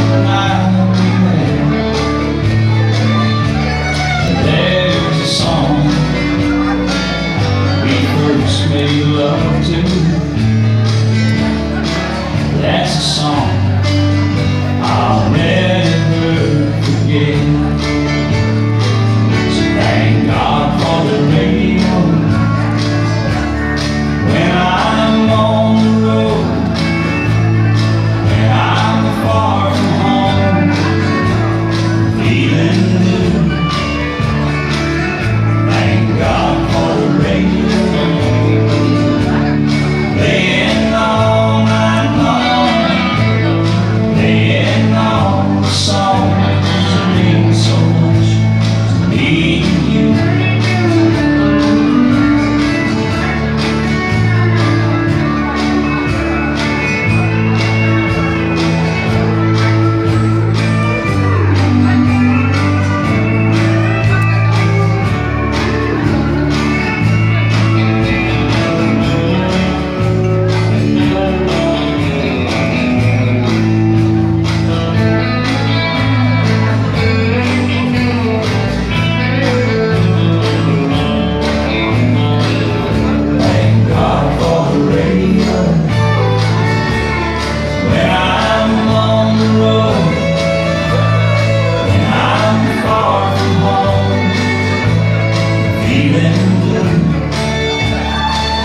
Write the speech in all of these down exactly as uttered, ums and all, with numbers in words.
Made love to. That's a song I'll never forget. So thank God for the radio when I'm on the road, when I'm far from home, feeling blue. Thank God for the radio.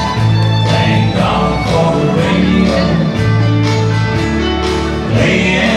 Thank God for the radio. Playing